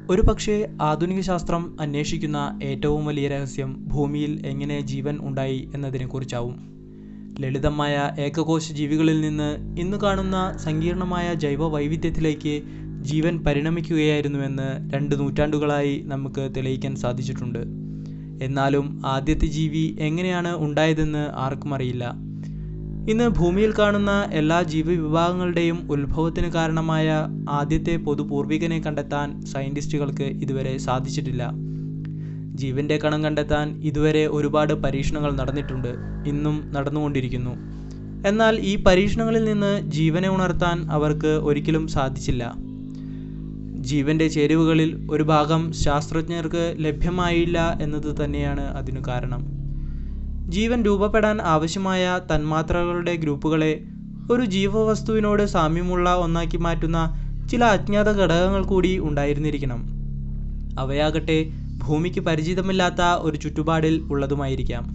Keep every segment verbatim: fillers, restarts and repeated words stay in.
ഒരുപക്ഷേ ആധുനിക ശാസ്ത്രം അന്വേഷിക്കുന്ന ഏറ്റവും വലിയ രഹസ്യം ഭൂമിയിൽ എങ്ങനെ ജീവൻ ഉണ്ടായി എന്നതിനെക്കുറിച്ചാവും. ലളിതമായ ഏകകോശ ജീവികളിൽ നിന്ന് ഇന്ന് കാണുന്ന സങ്കീർണമായ ജൈവ വൈവിധ്യത്തിലേക്ക് ജീവൻ പരിണമിക്കുകയായിരുന്നുവെന്ന് രണ്ട് നൂറ്റാണ്ടുകളായി നമുക്ക് തെളിയിക്കാൻ സാധിച്ചിട്ടുണ്ട്. എന്നാലും ആദ്യത്തെ ജീവി എങ്ങനെയാണ് ഉണ്ടായതെന്ന് ആർക്കും അറിയില്ല. ഇന്ന് ഭൂമിയിൽ കാണുന്ന എല്ലാ ജീവവിഭാഗങ്ങളുടെയും ഉത്ഭവത്തിന് കാരണമായ ആദ്യത്തെ പൊതുപൂർവികനെ കണ്ടെത്താൻ സയൻറ്റിസ്റ്റുകൾക്ക് ഇതുവരെ സാധിച്ചിട്ടില്ല. ജീവൻ്റെ കണം കണ്ടെത്താൻ ഇതുവരെ ഒരുപാട് പരീക്ഷണങ്ങൾ നടന്നിട്ടുണ്ട്, ഇന്നും നടന്നുകൊണ്ടിരിക്കുന്നു. എന്നാൽ ഈ പരീക്ഷണങ്ങളിൽ നിന്ന് ജീവനെ ഉണർത്താൻ അവർക്ക് ഒരിക്കലും സാധിച്ചില്ല. ജീവൻ്റെ ചേരുവകളിൽ ഒരു ഭാഗം ശാസ്ത്രജ്ഞർക്ക് ലഭ്യമായില്ല എന്നത് തന്നെയാണ് അതിനു കാരണം. ജീവൻ രൂപപ്പെടാൻ ആവശ്യമായ തന്മാത്രകളുടെ ഗ്രൂപ്പുകളെ ഒരു ജീവവസ്തുവിനോട് സാമ്യമുള്ള ഒന്നാക്കി മാറ്റുന്ന ചില അജ്ഞാത ഘടകങ്ങൾ കൂടി ഉണ്ടായിരുന്നിരിക്കണം. അവയാകട്ടെ ഭൂമിക്ക് പരിചിതമില്ലാത്ത ഒരു ചുറ്റുപാടിൽ ഉള്ളതുമായിരിക്കാം.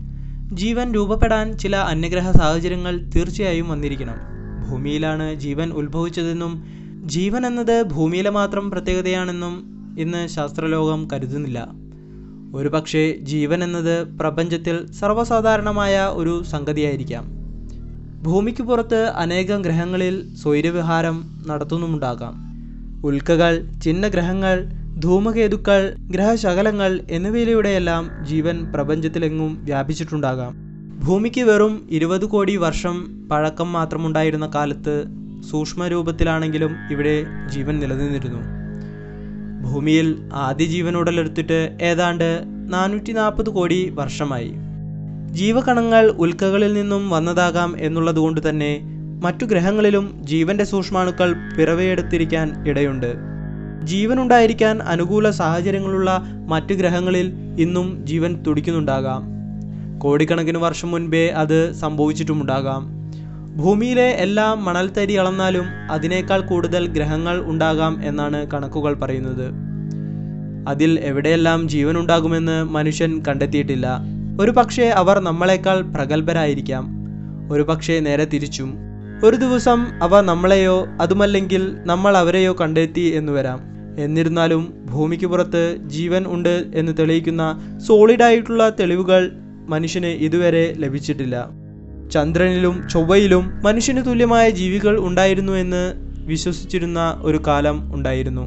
ജീവൻ രൂപപ്പെടാൻ ചില അന്യഗ്രഹ സാഹചര്യങ്ങൾ തീർച്ചയായും വന്നിരിക്കണം. ഭൂമിയിലാണ് ജീവൻ ഉത്ഭവിച്ചതെന്നും ജീവൻ എന്നത് ഭൂമിയിലെ മാത്രം പ്രത്യേകതയാണെന്നും ഇന്ന് ശാസ്ത്രലോകം കരുതുന്നില്ല. ഒരു പക്ഷേ ജീവൻ എന്നത് പ്രപഞ്ചത്തിൽ സർവ്വസാധാരണമായ ഒരു സംഗതിയായിരിക്കാം. ഭൂമിക്ക് പുറത്ത് അനേകം ഗ്രഹങ്ങളിൽ സ്വൈരവിഹാരം നടത്തുന്നുമുണ്ടാകാം. ഉൽക്കകൾ, ചിഹ്നഗ്രഹങ്ങൾ, ധൂമകേതുക്കൾ, ഗ്രഹശകലങ്ങൾ എന്നിവയിലൂടെയെല്ലാം ജീവൻ പ്രപഞ്ചത്തിലെങ്ങും വ്യാപിച്ചിട്ടുണ്ടാകാം. ഭൂമിക്ക് വെറും ഇരുപത് കോടി വർഷം പഴക്കം മാത്രമുണ്ടായിരുന്ന കാലത്ത് സൂക്ഷ്മരൂപത്തിലാണെങ്കിലും ഇവിടെ ജീവൻ നിലനിന്നിരുന്നു. ഭൂമിയിൽ ആദ്യ ജീവൻ ഉടലെടുത്തിട്ട് ഏതാണ്ട് നാനൂറ്റി നാൽപ്പത് കോടി വർഷമായി. ജീവകണങ്ങൾ ഉൽക്കകളിൽ നിന്നും വന്നതാകാം എന്നുള്ളതുകൊണ്ട് തന്നെ മറ്റു ഗ്രഹങ്ങളിലും ജീവന്റെ സൂക്ഷ്മാണുക്കൾ പിറവിയെടുത്തിരിക്കാൻ ഇടയുണ്ട്. ജീവനുണ്ടായിരിക്കാൻ അനുകൂല സാഹചര്യങ്ങളുള്ള മറ്റു ഗ്രഹങ്ങളിൽ ഇന്നും ജീവൻ തുടിക്കുന്നുണ്ടാകാം. കോടിക്കണക്കിന് വർഷം മുൻപേ അത് സംഭവിച്ചിട്ടുമുണ്ടാകാം. ഭൂമിയിലെ എല്ലാ മണൽത്തരി അളന്നാലും അതിനേക്കാൾ കൂടുതൽ ഗ്രഹങ്ങൾ ഉണ്ടാകാം എന്നാണ് കണക്കുകൾ പറയുന്നത്. അതിൽ എവിടെയെല്ലാം ജീവനുണ്ടാകുമെന്ന് മനുഷ്യൻ കണ്ടെത്തിയിട്ടില്ല. ഒരു പക്ഷേ അവർ നമ്മളെക്കാൾ പ്രഗത്ഭരായിരിക്കാം, ഒരു പക്ഷേ നേരെ തിരിച്ചും. ഒരു ദിവസം അവ നമ്മളെയോ അതുമല്ലെങ്കിൽ നമ്മൾ അവരെയോ കണ്ടെത്തി എന്ന് വരാം. എന്നിരുന്നാലും ഭൂമിക്ക് പുറത്ത് ജീവൻ ഉണ്ട് എന്ന് തെളിയിക്കുന്ന സോളിഡായിട്ടുള്ള തെളിവുകൾ മനുഷ്യന് ഇതുവരെ ലഭിച്ചിട്ടില്ല. ചന്ദ്രനിലും ചൊവ്വയിലും മനുഷ്യന് തുല്യമായ ജീവികൾ ഉണ്ടായിരുന്നു എന്ന് വിശ്വസിച്ചിരുന്ന ഒരു കാലം ഉണ്ടായിരുന്നു.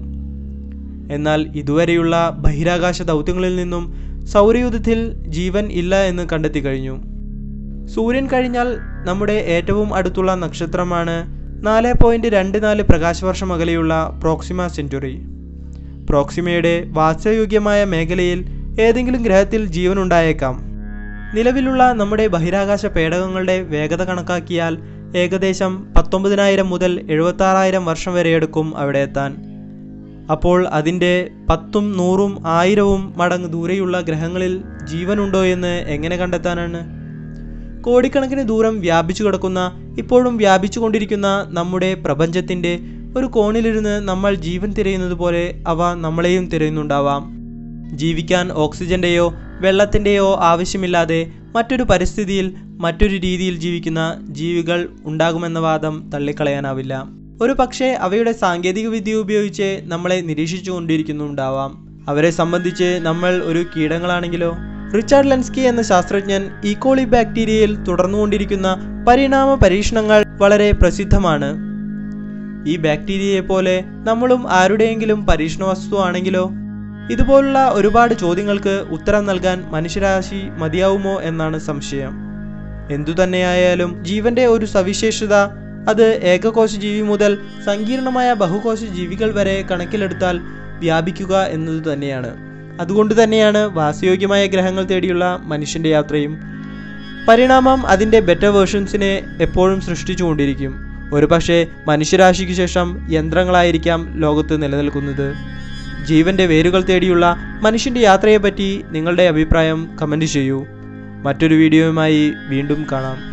എന്നാൽ ഇതുവരെയുള്ള ബഹിരാകാശ ദൗത്യങ്ങളിൽ നിന്നും സൗരയൂഥത്തിൽ ജീവൻ ഇല്ല എന്ന് കണ്ടെത്തി കഴിഞ്ഞു. സൂര്യൻ കഴിഞ്ഞാൽ നമ്മുടെ ഏറ്റവും അടുത്തുള്ള നക്ഷത്രമാണ് നാല് പോയിന്റ് രണ്ട് നാല് പ്രകാശവർഷം അകലെയുള്ള പ്രോക്സിമ സെന്റുറി. പ്രോക്സിമയുടെ വാസയോഗ്യമായ മേഖലയിൽ ഏതെങ്കിലും ഗ്രഹത്തിൽ ജീവൻ ഉണ്ടായേക്കാം. നിലവിലുള്ള നമ്മുടെ ബഹിരാകാശ പേടകങ്ങളുടെ വേഗത കണക്കാക്കിയാൽ ഏകദേശം പത്തൊമ്പതിനായിരം മുതൽ എഴുപത്തി ആറായിരം വർഷം വരെ എടുക്കും അവിടെ എത്താൻ. അപ്പോൾ അതിൻ്റെ പത്തും നൂറും ആയിരവും മടങ്ങ് ദൂരെയുള്ള ഗ്രഹങ്ങളിൽ ജീവനുണ്ടോ എന്ന് എങ്ങനെ കണ്ടെത്താനാണ്? കോടിക്കണക്കിന് ദൂരം വ്യാപിച്ചു കിടക്കുന്ന, ഇപ്പോഴും വ്യാപിച്ചു കൊണ്ടിരിക്കുന്ന നമ്മുടെ പ്രപഞ്ചത്തിൻ്റെ ഒരു കോണിലിരുന്ന് നമ്മൾ ജീവൻ തിരയുന്നത് പോലെ അവ നമ്മളെയും തിരയുന്നുണ്ടാവാം. ജീവിക്കാൻ ഓക്സിജൻ്റെയോ വെള്ളത്തിൻ്റെയോ ആവശ്യമില്ലാതെ മറ്റൊരു പരിസ്ഥിതിയിൽ മറ്റൊരു രീതിയിൽ ജീവിക്കുന്ന ജീവികൾ ഉണ്ടാകുമെന്ന വാദം തള്ളിക്കളയാനാവില്ല. ഒരു പക്ഷേ അവയുടെ സാങ്കേതിക വിദ്യ ഉപയോഗിച്ച് നമ്മളെ നിരീക്ഷിച്ചു കൊണ്ടിരിക്കുന്നുണ്ടാവാം. അവരെ സംബന്ധിച്ച് നമ്മൾ ഒരു കീടങ്ങളാണെങ്കിലോ? റിച്ചാർഡ് ലെൻസ്കി എന്ന ശാസ്ത്രജ്ഞൻ ഈക്കോളി ബാക്ടീരിയയിൽ തുടർന്നുകൊണ്ടിരിക്കുന്ന പരിണാമ പരീക്ഷണങ്ങൾ വളരെ പ്രസിദ്ധമാണ്. ഈ ബാക്ടീരിയയെ പോലെ നമ്മളും ആരുടെയെങ്കിലും പരീക്ഷണ വസ്തു ആണെങ്കിലോ? ഇതുപോലുള്ള ഒരുപാട് ചോദ്യങ്ങൾക്ക് ഉത്തരം നൽകാൻ മനുഷ്യരാശി മതിയാവുമോ എന്നാണ് സംശയം. എന്തുതന്നെയായാലും ജീവന്റെ ഒരു സവിശേഷത അത് ഏകകോശ ജീവി മുതൽ സങ്കീർണമായ ബഹുകോശ ജീവികൾ വരെ കണക്കിലെടുത്താൽ വ്യാപിക്കുക എന്നത് തന്നെയാണ്. അതുകൊണ്ട് തന്നെയാണ് വാസയോഗ്യമായ ഗ്രഹങ്ങൾ തേടിയുള്ള മനുഷ്യന്റെ യാത്രയും. പരിണാമം അതിൻ്റെ ബെറ്റർ വേർഷൻസിനെ എപ്പോഴും സൃഷ്ടിച്ചുകൊണ്ടിരിക്കും. ഒരു പക്ഷേ മനുഷ്യരാശിക്ക് ശേഷം യന്ത്രങ്ങളായിരിക്കാം ലോകത്ത് നിലനിൽക്കുന്നത്. ജീവന്റെ വേരുകൾ തേടിയുള്ള മനുഷ്യന്റെ യാത്രയെപ്പറ്റി നിങ്ങളുടെ അഭിപ്രായം കമൻറ്റ് ചെയ്യൂ. മറ്റൊരു വീഡിയോയുമായി വീണ്ടും കാണാം.